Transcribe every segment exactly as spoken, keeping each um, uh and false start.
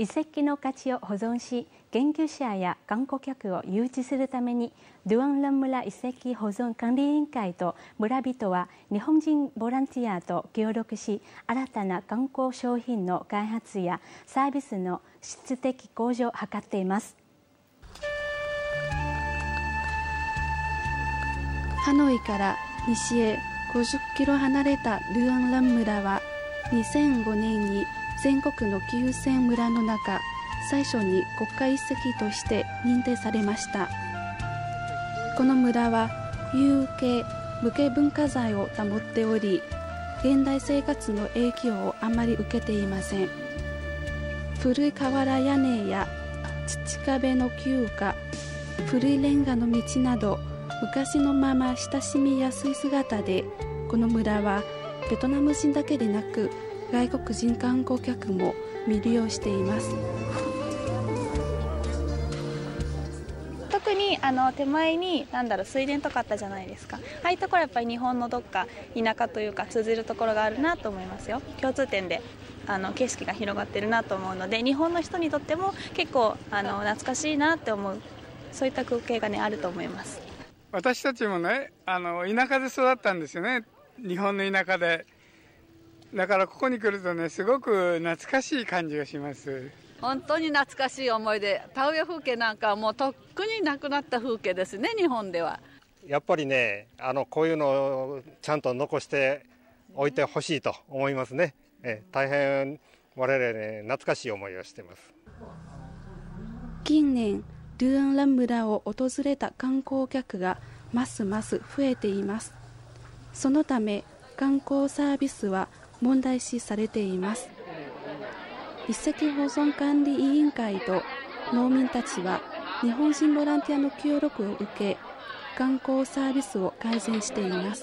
遺跡の価値を保存し、研究者や観光客を誘致するために、ドゥアンラン村遺跡保存管理委員会と村人は日本人ボランティアと協力し、新たな観光商品の開発やサービスの質的向上を図っています。 ハノイから西へごじゅっキロ離れたドゥアンラン村は、にせんごねんに全国のきゅうせん村の中、最初に国家遺跡として認定されました。この村は有形無形文化財を保っており、現代生活の影響をあまり受けていません。古い瓦屋根や土壁の旧家、古いレンガの道など、昔のまま親しみやすい姿で、この村はベトナム人だけでなく外国人観光客も魅了しています。 特にあの手前に何だろう水田とかあったじゃないですか。ああいうところはやっぱり日本のどっか田舎というか通じるところがあるなと思いますよ。共通点であの景色が広がってるなと思うので、日本の人にとっても結構あの懐かしいなって思う、そういった光景がねあると思います。 私たちもね、あの田舎で育ったんですよね。日本の田舎で。だからここに来るとね、すごく懐かしい感じがします。 本当に懐かしい思い出。田植え風景なんかはもうとっくになくなった風景ですね、日本では。 やっぱりね、あのこういうのをちゃんと残しておいてほしいと思いますね。え大変我々ね、懐かしい思いをしています。 近年ドゥアンラン村を訪れた観光客がますます増えています。そのため観光サービスは問題視されています。遺跡保存管理委員会と農民たちは日本人ボランティアの協力を受け、観光サービスを改善しています。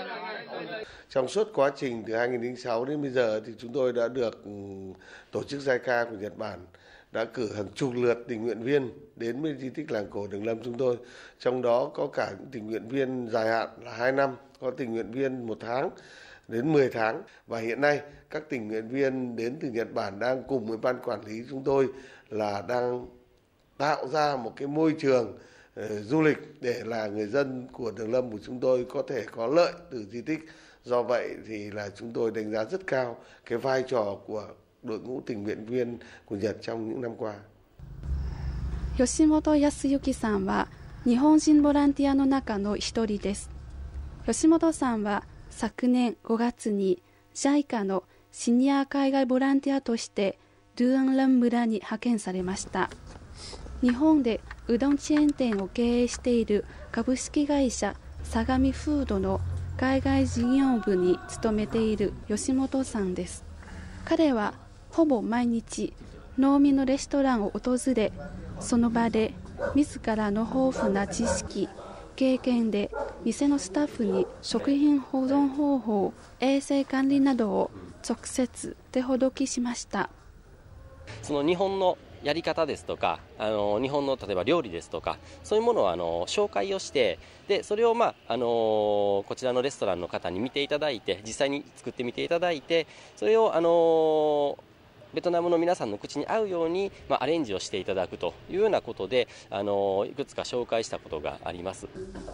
Trong suốt quá trình từ hai nghìn lẻ sáu đến bây giờ thì chúng tôi đã được tổ chức giai ca của Nhật Bản đã cử hàng chục lượt tình nguyện viên đến với di tích làng cổ Đường Lâm chúng tôi. Trong đó có cả những tình nguyện viên dài hạn là hai năm, có tình nguyện viên một tháng đến mười tháng. Và hiện nay các tình nguyện viên đến từ Nhật Bản đang cùng với ban quản lý chúng tôi là đang tạo ra một cái môi trường uh, du lịch để là người dân của Đường Lâm của chúng tôi có thể có lợi từ di tích. Do vậy thì là chúng tôi đánh giá rất cao cái vai trò của đội ngũ tình nguyện viên của Nhật trong những năm qua. 吉本康之さんは日本人ボランティアの中の一人です。吉本さんは昨年ごがつに ジャイカ のシニア海外ボランティアとしてドゥアンラン村に派遣されました。日本でうどんチェーン店を経営している株式会社相模フードの海外事業部に勤めている吉本さんです。彼はほぼ毎日農民のレストランを訪れ、その場で自らの豊富な知識経験で店のスタッフに食品保存方法、衛生管理などを直接手ほどきしました。 その日本のやり方ですとか、あの日本の例えば料理ですとか、そういうものをあの紹介をして、でそれを、まあ、あのこちらのレストランの方に見ていただいて、実際に作ってみていただいて、それをあのベトナムの皆さんの口に合うように、まあ、アレンジをしていただくというようなことで、あのいくつか紹介したことがあります。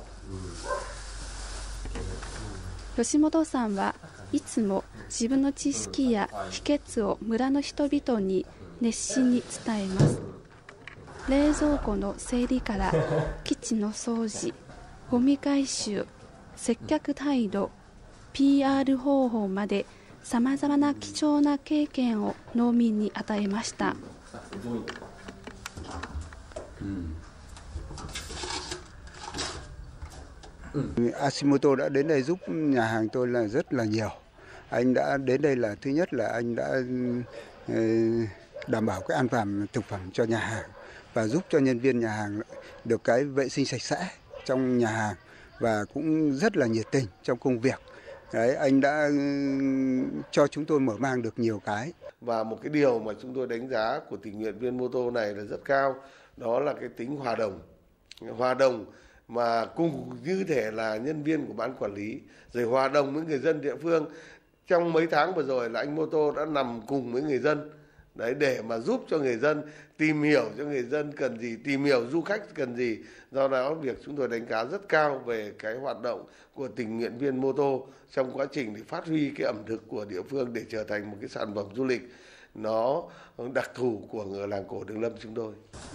吉本さんはいつも自分の知識や秘訣を村の人々に熱心に伝えます。冷蔵庫の整理から基地の掃除、ゴミ回収、接客態度、ピーアール 方法までさまざまな貴重な経験を農民に与えました。 Ashimoto đã đến đây giúp nhà hàng tôi là rất là nhiều. Anh đã đến đây là thứ nhất là anh đã đảm bảo cái an toàn thực phẩm cho nhà hàng và giúp cho nhân viên nhà hàng được cái vệ sinh sạch sẽ trong nhà hàng và cũng rất là nhiệt tình trong công việc. Đấy, anh đã cho chúng tôi mở mang được nhiều cái. Và một cái điều mà chúng tôi đánh giá của tình nguyện viên mô tô này là rất cao, đó là cái tính hòa đồng. Hòa đồng mà cùng như thể là nhân viên của ban quản lý, rồi hòa đồng với người dân địa phương. Trong mấy tháng vừa rồi là anh mô tô đã nằm cùng với người dân đấy, để mà giúp cho người dân tìm hiểu cho người dân cần gì, tìm hiểu du khách cần gì. Do đó việc chúng tôi đánh giá rất cao về cái hoạt động của tình nguyện viên mô tô trong quá trình để phát huy cái ẩm thực của địa phương để trở thành một cái sản phẩm du lịch nó đặc thù của người làng cổ Đường Lâm chúng tôi.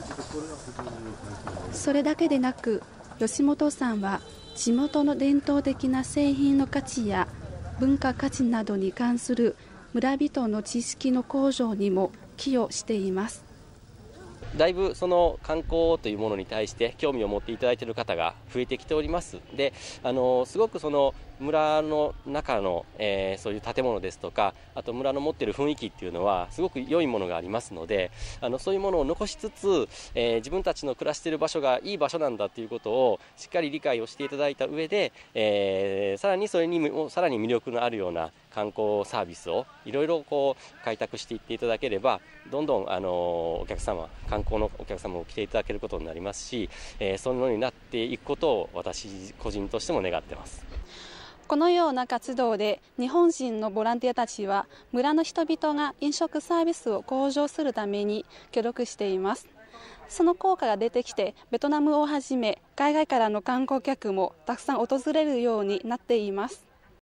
それだけでなく、吉本さんは地元の伝統的な製品の価値や文化価値などに関する村人の知識の向上にも寄与しています。 だいぶその観光というものに対して興味を持っていただいている方が増えてきております。で、あのすごくその村の中の、えー、そういう建物ですとか、あと村の持っている雰囲気っていうのはすごく良いものがありますので、あのそういうものを残しつつ、えー、自分たちの暮らしている場所がいい場所なんだということをしっかり理解をしていただいた上で、えー、さらにそれにもさらに魅力のあるような観光サービスをいろいろこう開拓していっていただければ、どんどんあのお客様、観光のお客様も来ていただけることになりますし、えー、そのようになっていくことを私個人としても願っています。 このような活動で日本人のボランティアたちは村の人々が飲食サービスを向上するために協力しています。その効果が出てきて、ベトナムをはじめ海外からの観光客もたくさん訪れるようになっています。